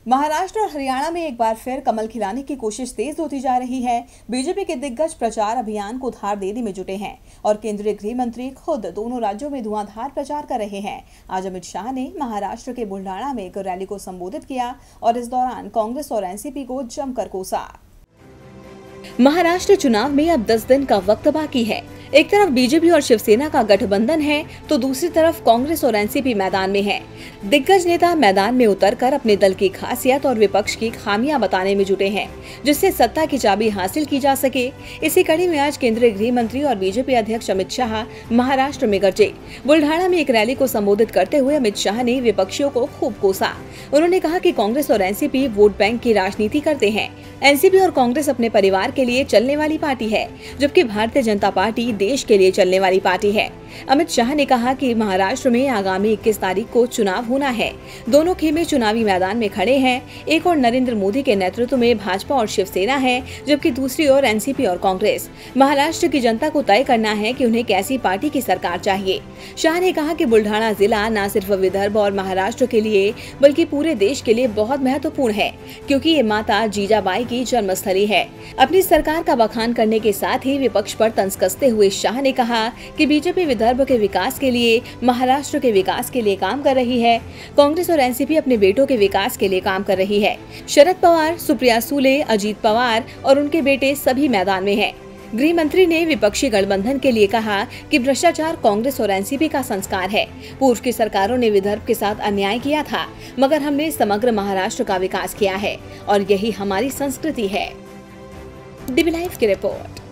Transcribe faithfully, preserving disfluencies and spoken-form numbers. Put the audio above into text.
महाराष्ट्र और हरियाणा में एक बार फिर कमल खिलाने की कोशिश तेज होती जा रही है। बीजेपी के दिग्गज प्रचार अभियान को धार देने में जुटे हैं और केंद्रीय गृह मंत्री खुद दोनों राज्यों में धुआंधार प्रचार कर रहे हैं। आज अमित शाह ने महाराष्ट्र के बुल्ढाणा में एक रैली को संबोधित किया और इस दौरान कांग्रेस और एनसीपी को जमकर कोसा। महाराष्ट्र चुनाव में अब दस दिन का वक्त बाकी है। एक तरफ बीजेपी और शिवसेना का गठबंधन है तो दूसरी तरफ कांग्रेस और एनसीपी मैदान में है। दिग्गज नेता मैदान में उतरकर अपने दल की खासियत और विपक्ष की खामियां बताने में जुटे हैं, जिससे सत्ता की चाबी हासिल की जा सके। इसी कड़ी में आज केंद्रीय गृह मंत्री और बीजेपी अध्यक्ष अमित शाह महाराष्ट्र में गरजे। बुल्ढाणा में एक रैली को संबोधित करते हुए अमित शाह ने विपक्षियों को खूब कोसा। उन्होंने कहा कि कांग्रेस और एनसीपी वोट बैंक की राजनीति करते हैं। एनसीपी और कांग्रेस अपने परिवार के लिए चलने वाली पार्टी है, जबकि भारतीय जनता पार्टी देश के लिए चलने वाली पार्टी है। अमित शाह ने कहा कि महाराष्ट्र में आगामी इक्कीस तारीख को चुनाव होना है। दोनों खेमे चुनावी मैदान में खड़े हैं। एक और नरेंद्र मोदी के नेतृत्व में भाजपा और शिवसेना है, जबकि दूसरी ओर एनसीपी और कांग्रेस। महाराष्ट्र की जनता को तय करना है कि उन्हें कैसी पार्टी की सरकार चाहिए। शाह ने कहा कि बुल्ढाणा जिला न सिर्फ विदर्भ और महाराष्ट्र के लिए बल्कि पूरे देश के लिए बहुत महत्वपूर्ण है, क्योंकि ये माता जीजाबाई की जन्मस्थली है। अपनी सरकार का बखान करने के साथ ही विपक्ष पर तंज कसते हुए शाह ने कहा कि बीजेपी विदर्भ के विकास के लिए, महाराष्ट्र के विकास के लिए काम कर रही है। कांग्रेस और एनसीपी अपने बेटों के विकास के लिए काम कर रही है। शरद पवार, सुप्रिया सुले, अजीत पवार और उनके बेटे सभी मैदान में हैं। गृह मंत्री ने विपक्षी गठबंधन के लिए कहा कि भ्रष्टाचार कांग्रेस और एनसीपी का संस्कार है। पूर्व की सरकारों ने विदर्भ के साथ अन्याय किया था, मगर हमने समग्र महाराष्ट्र का विकास किया है और यही हमारी संस्कृति है। डीबी लाइव की रिपोर्ट।